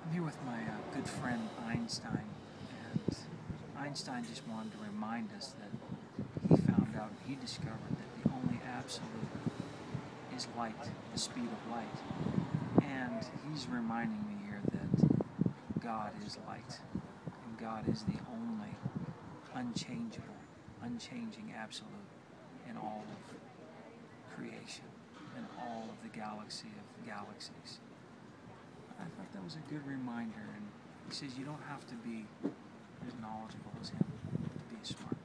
I'm here with my good friend Einstein, and Einstein just wanted to remind us that he found out, he discovered that the only absolute is light, the speed of light. And he's reminding me here that God is light, and God is the only unchangeable, unchanging absolute in all of creation, in all of the galaxy of galaxies. I thought that was a good reminder, and he says you don't have to be as knowledgeable as him to be smart.